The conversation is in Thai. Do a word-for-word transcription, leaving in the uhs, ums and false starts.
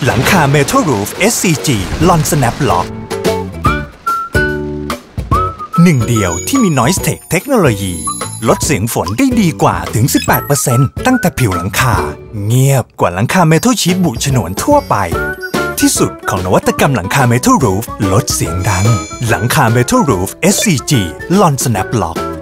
หลังคา Metal Roof เอส ซี จี Lon Snap Lock หนึ่งเดียวที่มี Noise Tech เทคโนโลยีลดเสียงฝนได้ดีกว่าถึง สิบแปดเปอร์เซ็นต์ ตั้งแต่ผิวหลังคาเงียบกว่าหลังคา Metal Sheet บุฉนวนทั่วไปที่สุดของนวัตกรรมหลังคา Metal Roof ลดเสียงดังหลังคา Metal Roof เอส ซี จี Lon Snap Lock